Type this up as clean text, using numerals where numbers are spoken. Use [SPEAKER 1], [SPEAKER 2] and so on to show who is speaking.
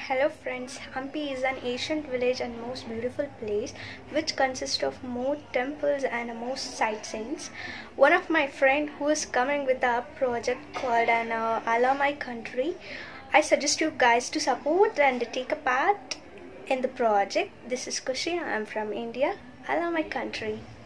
[SPEAKER 1] Hello friends, Hampi is an ancient village and most beautiful place which consists of more temples and most sightseeings. One of my friend who is coming with a project called I Love My Country. I suggest you guys to support and take a part in the project. This is Kushi, I am from India. I love my country.